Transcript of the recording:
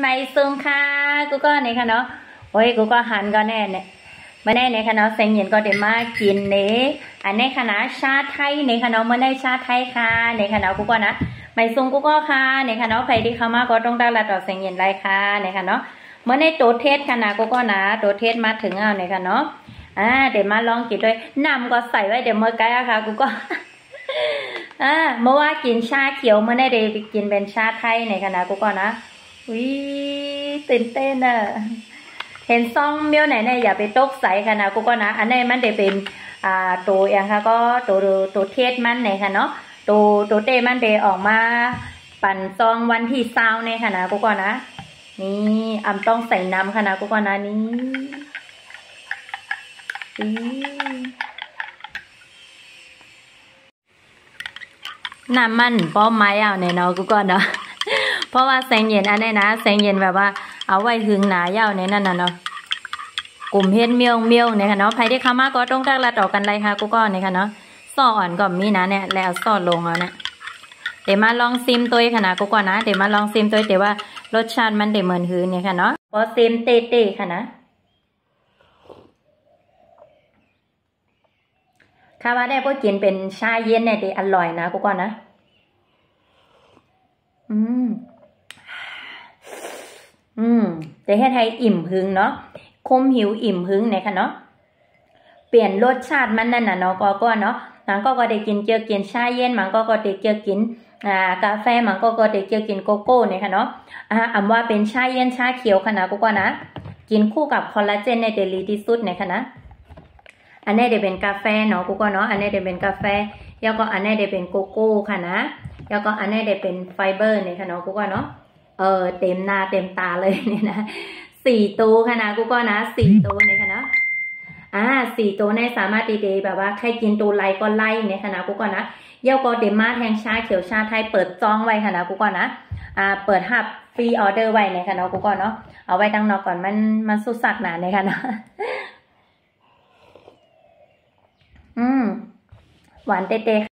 ไม่ซุงค่ะกูก็เนี่ยค่ะเนาะโอ้ยกูก็หันก็แน่เนี่ยมาแน่เนี่ยค่ะเนาะเซ็งเย็นก็เดี๋ยวมากินเนี่ยอันนี้ค่ะนะชาไทยเนี่ยค่ะเนาะเมื่อได้ชาไทยค่ะเนี่ยค่ะเนาะกูก็นะไม่ซุงกูก็ค่ะเนี่ยค่ะเนาะใครที่เข้ามาก็ต้องได้ละต่อเซ็งเย็นไรค่ะเนี่ยค่ะเนาะเมื่อในโตเทศค่ะนะกูก็นะโตเทศมาถึงเอาเนี่ยค่ะเนาะเดี๋ยวมาลองกินด้วยน้ำก็ใส่ไว้เดี๋ยวเมื่อไกลอะค่ะกูก็เมื่อว่ากินชาเขียวเมื่อได้ไปกินเป็นชาไทยเนี่ยค่ะนะกูก็นะวิตื่นเต้นอ่ะเห็นซองเมียวไหนเนี่ยอย่าไปตกใส่ค่ะนะกูก็นะอันนี้มันได้เป็นตัวอย่างค่ะก็ตัวเทศมันเนี่ยค่ะเนาะตัวเต้มันได้ออกมาปั่นซองวันที่20เนี่ยค่ะนะกูก็นะนี่ต้องใส่น้ำค่ะนะกูก็นะนี่น้ำมันป้อมไม้เอาเนี่ยเนาะกูก็เนาะเพราะว่าแสงเย็นอันนี้นะแสงเย็นแบบว่าเอาไว้หึงหนาเย้าเนี่ยนั่นน่ะเนาะกลุ่มเฮ็ดเมียวเนี่ยค่ะเนาะใครที่เข้ามาก็ต้องตักละต่อกันเลยค่ะกูก็เนี่ยค่ะเนาะซ่ออ่อนก็มีนะเนี่ยแล้วซ่อลงแล้วเนี่ยเดี๋ยวมาลองซิมตัวค่ะนะกูก็นะเดี๋ยวมาลองซิมตัวเดี๋ยวว่ารสชาติมันเดี๋ยวเหมือนหืนเนี่ยค่ะเนาะพอซิมเต้ๆค่ะนะถ้าว่าได้พวกกินเป็นชาเย็นเนี่ยดีอร่อยนะกูก็นะจะให้ไทยอิ่มพึงเนาะคมหิวอิ่มพึงเนี่ยค่ะเนาะเปลี่ยนรสชาติมันนั่นน่ะเนาะก็เนาะมันก็ได้กินเจียวกินชาเย็นมันก็ได้เจียวกินกาแฟมันก็ได้เจียวกินโกโก้เนี่ยค่ะเนาะว่าเป็นชาเย็นชาเขียวค่ะนะก็นะกินคู่กับคอลลาเจนในเดลีที่สุดเนี่ยค่ะนะอันนี้ได้เป็นกาแฟเนาะก็เนาะอันนี้ได้เป็นกาแฟแล้วก็อันนี้ได้เป็นโกโก้ค่ะนะแล้วก็อันนี้ได้เป็นไฟเบอร์เนี่ยค่ะเนาะก็เนาะเต็มหน้าเต็มตาเลยเนี่ยนะ4 ตัวค่ะนะก็นะ4 ตัวเนี่ยค่ะเนาะ4 ตัวในสามารถดีๆแบบว่าใครกินตัวไล่ก็ไล่เนี่ยค่ะนะก็นะเย้าก็เดมาแทงชาเขียวชาไทยเปิดจองไว้ค่ะนะก็นะเปิดหับฟรีออเดอร์ไว้เนี่ยค่ะเนาะก็เนาะเอาไว้ตั้งนอกก่อนมันสุดสักหนาเนี่ยค่ะนะหวานเต๊ะ